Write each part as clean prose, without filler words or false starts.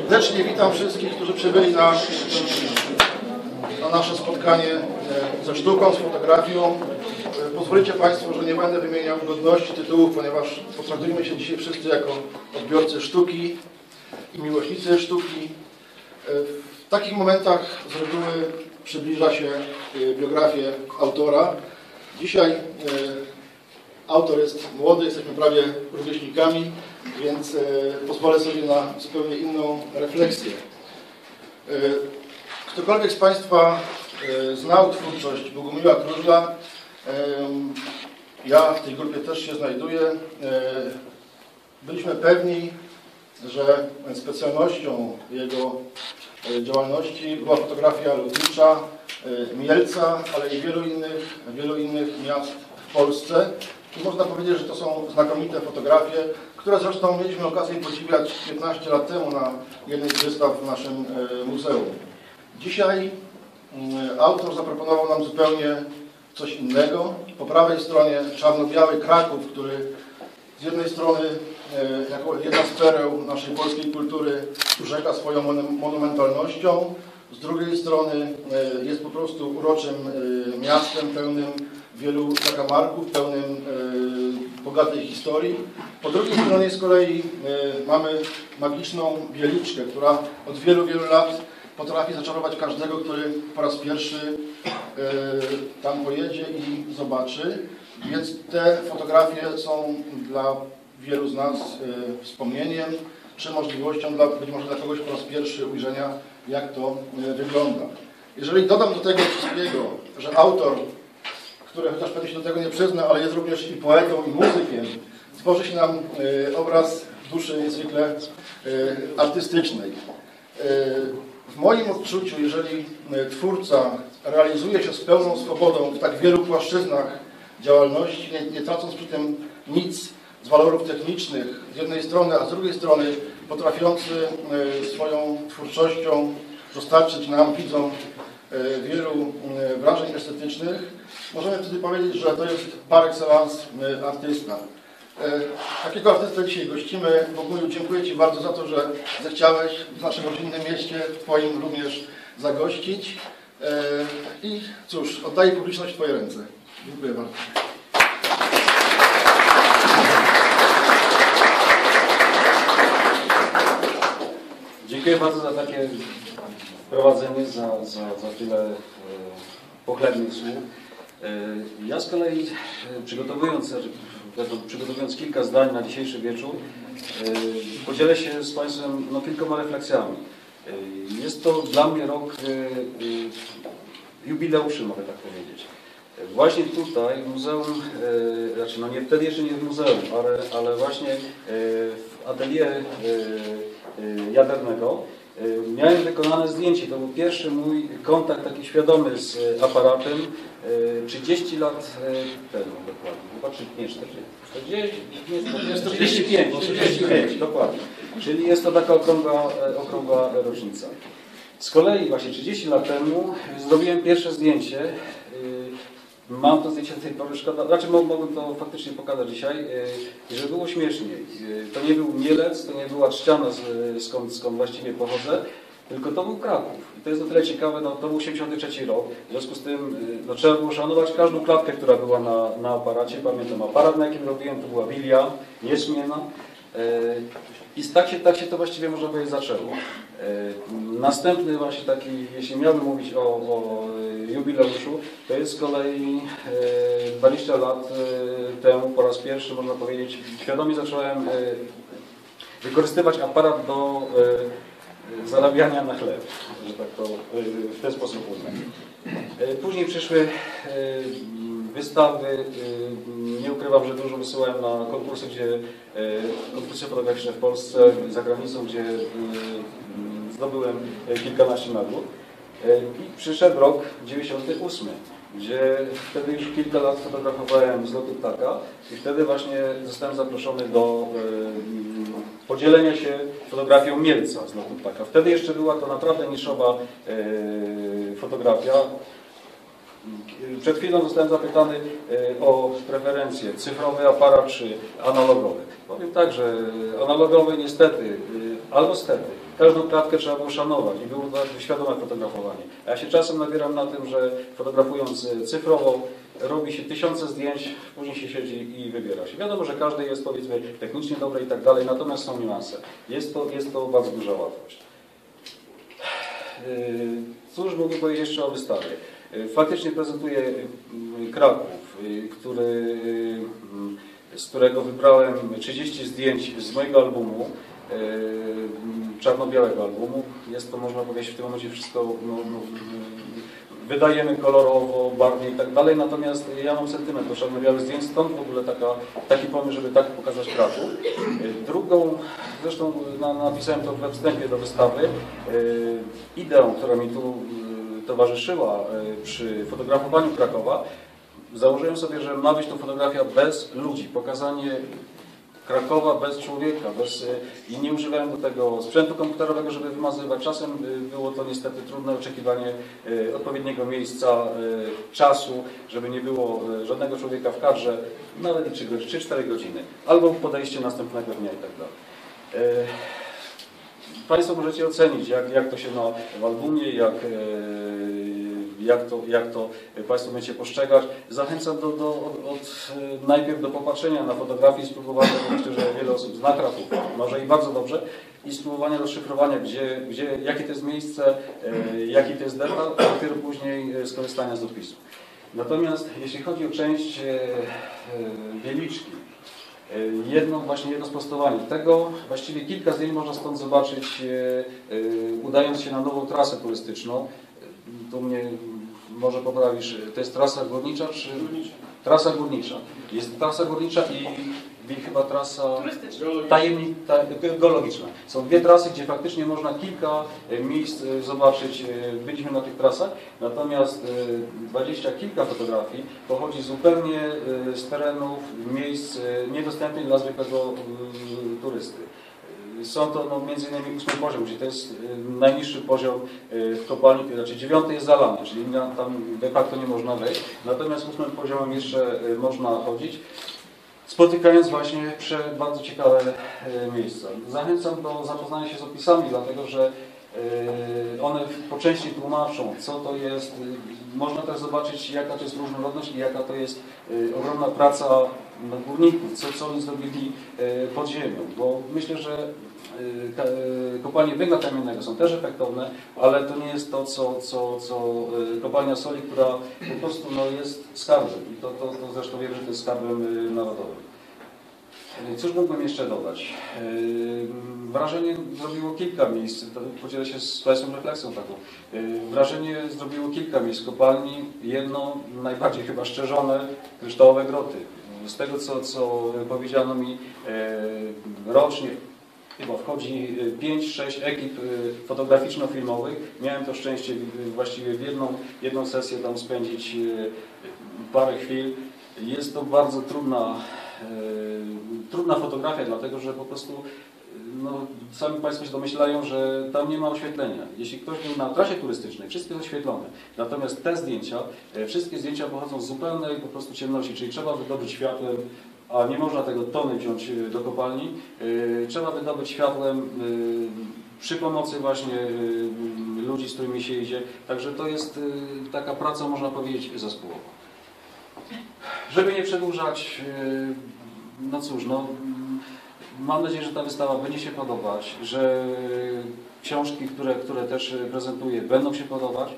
Serdecznie witam wszystkich, którzy przybyli na nasze spotkanie ze sztuką, z fotografią. Pozwolicie Państwo, że nie będę wymieniał godności tytułów, ponieważ potraktujmy się dzisiaj wszyscy jako odbiorcy sztuki i miłośnicy sztuki. W takich momentach z reguły przybliża się biografię autora. Dzisiaj autor jest młody, jesteśmy prawie rówieśnikami, więc pozwolę sobie na zupełnie inną refleksję. Ktokolwiek z Państwa znał twórczość Bogumiła Krużla, ja w tej grupie też się znajduję, byliśmy pewni, że specjalnością jego działalności była fotografia lotnicza Mielca, ale i wielu innych miast w Polsce. I można powiedzieć, że to są znakomite fotografie, które zresztą mieliśmy okazję podziwiać 15 lat temu na jednej z wystaw w naszym muzeum. Dzisiaj autor zaproponował nam zupełnie coś innego. Po prawej stronie czarno-biały Kraków, który z jednej strony jako jedna z pereł naszej polskiej kultury urzeka swoją monumentalnością, z drugiej strony jest po prostu uroczym miastem pełnym wielu zakamarków, pełnym bogatej historii. Po drugiej stronie z kolei mamy magiczną Bieliczkę, która od wielu lat potrafi zaczarować każdego, który po raz pierwszy tam pojedzie i zobaczy. Więc te fotografie są dla wielu z nas wspomnieniem, czy możliwością być może dla kogoś po raz pierwszy ujrzenia, jak to wygląda. Jeżeli dodam do tego wszystkiego, że autor, który chociaż pewnie się do tego nie przyzna, ale jest również i poetą, i muzykiem, tworzy się nam obraz duszy niezwykle artystycznej. W moim odczuciu, jeżeli twórca realizuje się z pełną swobodą w tak wielu płaszczyznach działalności, nie tracąc przy tym nic z walorów technicznych z jednej strony, a z drugiej strony potrafiący swoją twórczością dostarczyć nam, widzom, wielu wrażeń estetycznych, możemy wtedy powiedzieć, że to jest par excellence artysta. Takiego artystę dzisiaj gościmy. Bogumił, dziękuję Ci bardzo za to, że zechciałeś w naszym rodzinnym mieście, w Twoim również zagościć. I cóż, oddaję publiczność w Twoje ręce. Dziękuję bardzo. Dziękuję bardzo za takie wprowadzenie, za tyle pochlebnych słów. Ja z kolei przygotowując kilka zdań na dzisiejszy wieczór, podzielę się z Państwem kilkoma refleksjami. Jest to dla mnie rok jubileuszy, mogę tak powiedzieć. Właśnie tutaj w muzeum, znaczy nie wtedy jeszcze nie w muzeum, ale właśnie w atelier Jadernego miałem wykonane zdjęcie. To był pierwszy mój kontakt taki świadomy z aparatem 30 lat temu dokładnie. Chyba nie 45, dokładnie. Czyli jest to taka okrągła rocznica. Z kolei właśnie 30 lat temu zrobiłem pierwsze zdjęcie. Mam to zdjęcie do tej pory, szkoda, znaczy mogłem to faktycznie pokazać dzisiaj, żeby było śmieszniej. To nie był Mielec, to nie była Trzciana, skąd właściwie pochodzę, tylko to był Kraków. I to jest o tyle ciekawe, to był 83 rok, w związku z tym trzeba było szanować każdą klatkę, która była na aparacie. Pamiętam aparat, na jakim robiłem, to była Wilia, niesmienna. I tak się to właściwie można powiedzieć zaczęło. Następny właśnie taki, jeśli miałbym mówić o jubileuszu, to jest z kolei 20 lat temu po raz pierwszy, można powiedzieć, świadomie zacząłem wykorzystywać aparat do zarabiania na chleb, że tak to w ten sposób uznam. Później przyszły wystawy. Nie ukrywam, że dużo wysyłałem na konkursy, konkursy fotograficzne w Polsce, za granicą, gdzie zdobyłem kilkanaście nagród. I przyszedł rok 98, gdzie wtedy już kilka lat fotografowałem z lotu ptaka i wtedy właśnie zostałem zaproszony do podzielenia się fotografią Mielca z lotu ptaka. Wtedy jeszcze była to naprawdę niszowa fotografia. Przed chwilą zostałem zapytany o preferencje, cyfrowy aparat czy analogowy. Powiem tak, że analogowy niestety, albo stety, każdą klatkę trzeba było szanować i było to świadome fotografowanie. A ja się czasem nabieram na tym, że fotografując cyfrowo robi się tysiące zdjęć, później się siedzi i wybiera się. Wiadomo, że każdy jest powiedzmy technicznie dobry i tak dalej, natomiast są niuanse. Jest to bardzo duża łatwość. Cóż mógłbym powiedzieć jeszcze o wystawie? Faktycznie prezentuję Kraków, z którego wybrałem 30 zdjęć z mojego albumu, czarno-białego albumu. Jest to, można powiedzieć, w tym momencie wszystko wydajemy kolorowo, barwnie i tak dalej, natomiast ja mam sentyment do czarno-białych zdjęć, stąd w ogóle taki pomysł, żeby tak pokazać Kraków. Drugą, zresztą napisałem to we wstępie do wystawy, ideą, która mi tu towarzyszyła przy fotografowaniu Krakowa, założyłem sobie, że ma być to fotografia bez ludzi, pokazanie Krakowa bez człowieka, i nie używałem do tego sprzętu komputerowego, żeby wymazywać. Czasem było to niestety trudne oczekiwanie odpowiedniego miejsca, czasu, żeby nie było żadnego człowieka w kadrze, nawet 3-4 godziny, albo podejście następnego dnia i tak dalej. Państwo możecie ocenić, jak to się w albumie, jak to Państwo będziecie postrzegać. Zachęcam najpierw do popatrzenia na fotografię i spróbowania, bo myślę, że wiele osób zna Kraków, może i bardzo dobrze, i spróbowania rozszyfrowania, jakie to jest miejsce, jaki to jest detal, a dopiero później skorzystania z dopisu. Natomiast jeśli chodzi o część Wieliczki, jedno sprostowanie. Tego właściwie kilka zdjęć można stąd zobaczyć, udając się na nową trasę turystyczną. Tu mnie może poprawisz, to jest trasa górnicza czy... Trasa górnicza. Jest trasa górnicza i chyba trasa geologiczna. Są dwie trasy, gdzie faktycznie można kilka miejsc zobaczyć. Byliśmy na tych trasach, natomiast 20 kilka fotografii pochodzi zupełnie z terenów, miejsc niedostępnych dla zwykłego turysty. Są to między innymi 8 poziom, czyli to jest najniższy poziom w kopalni, znaczy 9 jest zalany, czyli tam de facto nie można wejść. Natomiast 8 poziomem jeszcze można chodzić, spotykając właśnie bardzo ciekawe miejsca. Zachęcam do zapoznania się z opisami, dlatego że one po części tłumaczą, co to jest. Można też zobaczyć, jaka to jest różnorodność i jaka to jest ogromna praca górników, co oni zrobili pod ziemią. Bo myślę, że kopalnie węgla kamiennego są też efektowne, ale to nie jest to, co kopalnia soli, która po prostu jest skarbem. I to zresztą wiem, że to jest skarbem narodowym. Cóż mógłbym jeszcze dodać? Wrażenie zrobiło kilka miejsc, podzielę się z Państwem refleksją taką. Wrażenie zrobiło kilka miejsc kopalni, jedno najbardziej chyba szczerzone, kryształowe groty. Z tego, co powiedziano mi, rocznie chyba wchodzi 5-6 ekip fotograficzno-filmowych. Miałem to szczęście właściwie w jedną sesję tam spędzić parę chwil. Jest to bardzo trudna fotografia, dlatego że po prostu sami Państwo się domyślają, że tam nie ma oświetlenia. Jeśli ktoś był na trasie turystycznej, wszystko jest oświetlone. Natomiast te zdjęcia, wszystkie zdjęcia pochodzą z zupełnej po prostu ciemności, czyli trzeba wydobyć światłem, a nie można tego tony wziąć do kopalni. Trzeba wydobyć światłem przy pomocy właśnie ludzi, z którymi się idzie. Także to jest taka praca, można powiedzieć, zespołowa. Żeby nie przedłużać, mam nadzieję, że ta wystawa będzie się podobać, że książki, które też prezentuję, będą się podobać.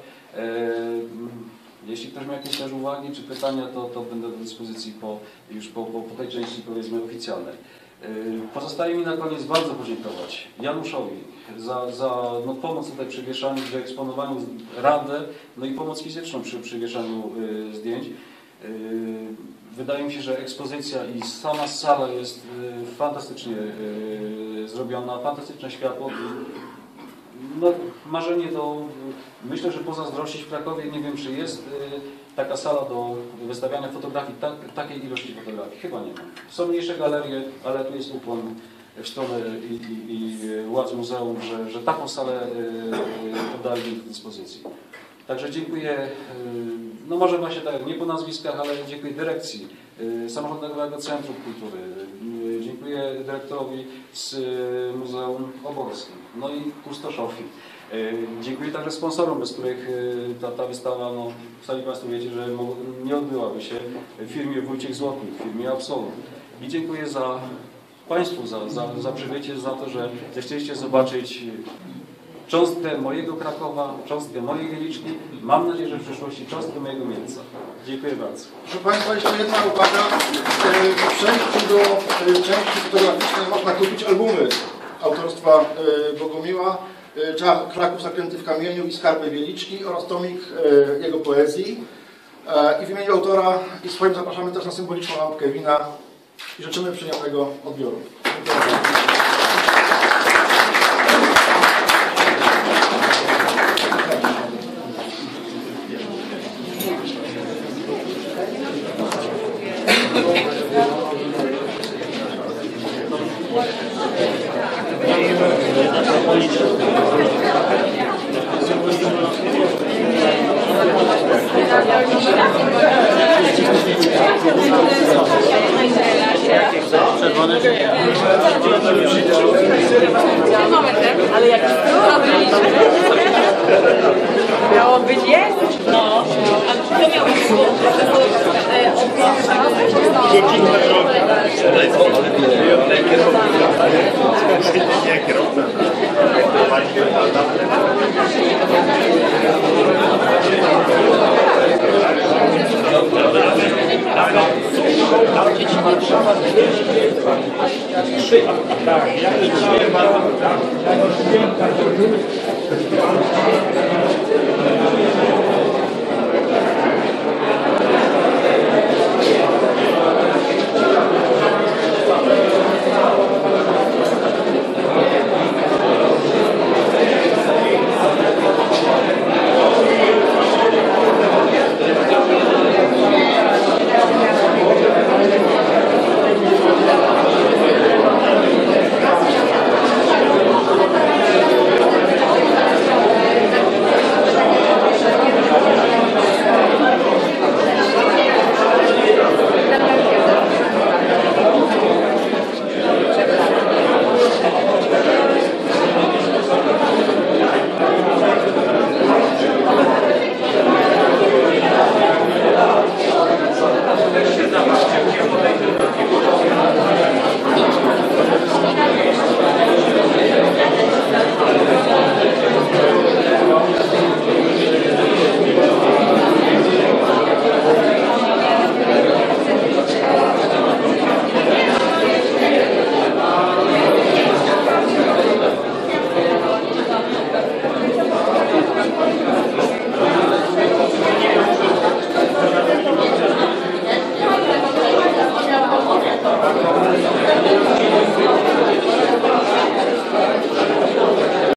Jeśli ktoś ma jakieś też uwagi czy pytania, to będę do dyspozycji już po tej części, powiedzmy, oficjalnej. Pozostaje mi na koniec bardzo podziękować Januszowi za pomoc tutaj przy wieszaniu, przy eksponowaniu, radę, i pomoc fizyczną przy wieszaniu zdjęć. Wydaje mi się, że ekspozycja i sama sala jest fantastycznie zrobiona, fantastyczne światło. Marzenie myślę, że pozazdrościć w Krakowie, nie wiem, czy jest taka sala do wystawiania fotografii, takiej ilości fotografii. Chyba nie ma. Są mniejsze galerie, ale tu jest ukłon w stronę i władz muzeum, że taką salę podali do dyspozycji. Także dziękuję, no może właśnie tak, nie po nazwiskach, ale dziękuję dyrekcji Samorządowego Centrum Kultury. Dziękuję dyrektorowi z Muzeum Oborskim, no i kustoszowi. Dziękuję także sponsorom, bez których ta wystawa, no sami Państwo wiecie, że nie odbyłaby się w firmie Wójciech Złotnik, w firmie Absolut. I dziękuję Państwu za przybycie, za to, że zechcieliście zobaczyć cząstkę mojego Krakowa, cząstkę mojej Wieliczki. Mam nadzieję, że w przyszłości cząstkę mojego Mielca. Dziękuję bardzo. Proszę Państwa, jeszcze jedna uwaga. W przejściu do części fotograficznej można kupić albumy autorstwa Bogumiła, Kraków zaklęty w kamieniu i Skarby Wieliczki oraz tomik jego poezji. I w imieniu autora i swoim zapraszamy też na symboliczną lampkę wina i życzymy przyjemnego odbioru. Ale jak miało być jest? No. A co miało być? Tak, ja